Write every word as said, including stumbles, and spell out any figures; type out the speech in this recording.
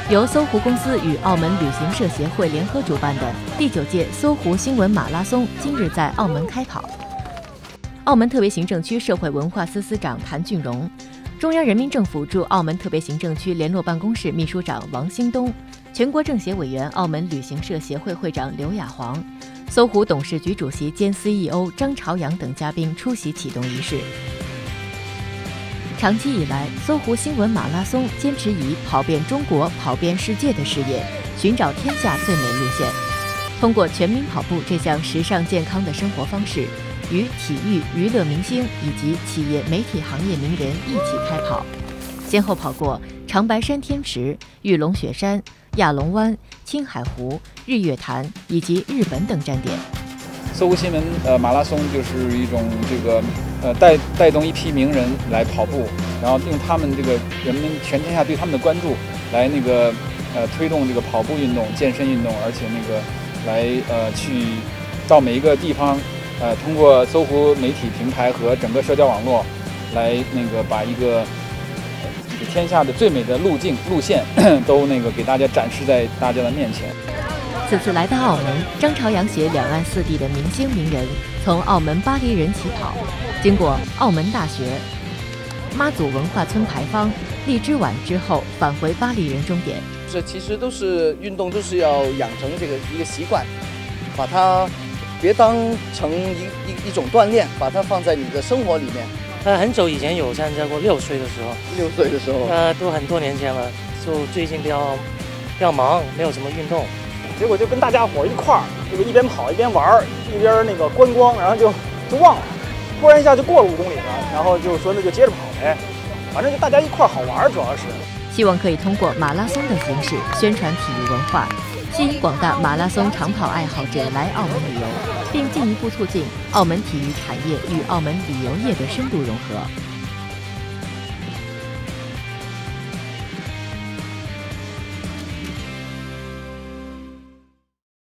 由搜狐公司与澳门旅行社协会联合主办的第九届搜狐新闻马拉松今日在澳门开跑。澳门特别行政区社会文化司司长谭俊荣、中央人民政府驻澳门特别行政区联络办公室秘书长王兴东、全国政协委员、澳门旅行社协会会长刘亚煌、搜狐董事局主席兼 C E O 张朝阳等嘉宾出席启动仪式。长期以来，搜狐新闻马拉松坚持以跑遍中国、跑遍世界的事业，寻找天下最美路线。通过全民跑步这项时尚健康的生活方式，与体育、娱乐明星以及企业媒体行业名人一起开跑，先后跑过长白山天池、玉龙雪山、亚龙湾、青海湖、日月潭以及日本等站点。 搜狐新闻呃马拉松就是一种这个呃带带动一批名人来跑步，然后用他们这个人们全天下对他们的关注，来那个呃推动这个跑步运动、健身运动，而且那个来呃去到每一个地方，呃通过搜狐媒体平台和整个社交网络，来那个把一个这个天下的最美的路径路线都那个给大家展示在大家的面前。 此次来到澳门，张朝阳携两岸四地的明星名人，从澳门巴黎人起跑，经过澳门大学、妈祖文化村牌坊、荔枝碗之后，返回巴黎人终点。 这其实都是运动，都是要养成这个一个习惯，把它别当成一一一种锻炼，把它放在你的生活里面。 呃，很久以前有参加过，六岁的时候。 六岁的时候。 呃，都很多年前了，就最近比较比较忙，没有什么运动。 结果就跟大家伙一块儿，这个一边跑一边玩儿，一边那个观光，然后就就忘了，突然一下就过了五公里了，然后就说那就接着跑呗，反正就大家一块儿好玩，主要是。 希望可以通过马拉松的形式宣传体育文化，吸引广大马拉松长跑爱好者来澳门旅游，并进一步促进澳门体育产业与澳门旅游业的深度融合。